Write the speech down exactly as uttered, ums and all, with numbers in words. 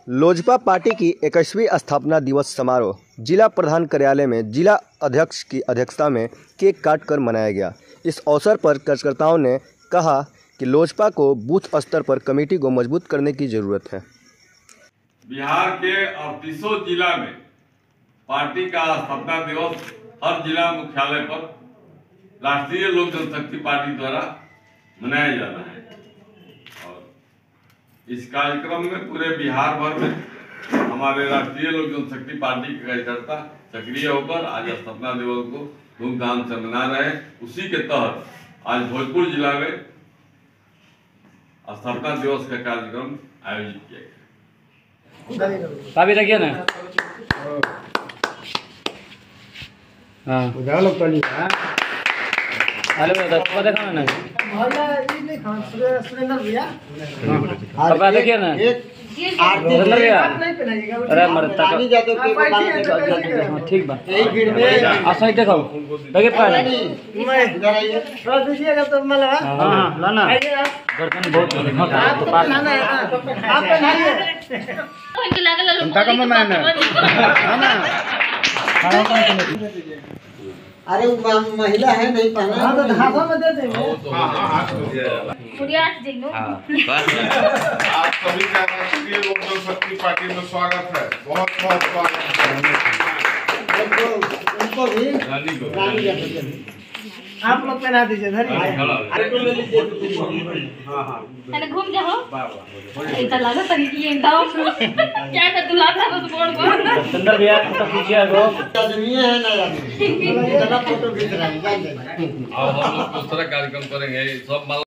Lojpa party की इक्कीसवीं स्थापना दिवस समारोह जिला प्रधान कार्यालय में जिला अध्यक्ष की अध्यक्षता में केक काट कर मनाया गया। इस अवसर पर कार्यकर्ताओं ने कहा कि लोजपा को बूथ स्तर पर कमेटी को मजबूत करने की जरूरत है। बिहार के अड़तीसों जिला में पार्टी का स्थापना दिवस हर जिला मुख्यालय पर राष्ट्रीय लोक जनशक्ति पार्टी द्वारा मनाया जाना है और इस कार्यक्रम में पूरे बिहार भर में हमारे राष्ट्रीय लोक जनशक्ति पार्टी के कार्यकर्ता सक्रिय होकर आज स्थापना दिवस को धूमधाम से मना रहे हैं। उसी के तहत आज भोजपुर जिला में स्थापना दिवस का कार्यक्रम आयोजित किया गया। अभी रखिए ना। हाँ उधर लोग चलिए। हेलो दादा देखो ना। सुरेंद्र भैया पापा देखिए ना। सुरेंद्र भैया अरे मरता ठीक बा आ सही देखो लगे पाए रोज दीजिएगा तो मलवा। हां हां लाना गर्दन बहुत आप बनाना है आप बनाइए उनका कम में ना ना अरे वो महिला है नहीं पहना। हाँ तो हाथों में दे देंगे। आप सभी का राष्ट्रीय लोक जनशक्ति पार्टी में स्वागत है। बहुत बहुत स्वागत है। उनको भी रानी आप लोग पहना दीजिए। अरे घूम जाओ ऐसा लगा तरी की एकदम क्या कर दूल्हा था तो बोल बोल सुंदर भैया तो पीछे आगो आदमी है ना आदमी फोटो खींच रहा है। अब हम लोग दूसरा कार्यक्रम करेंगे सब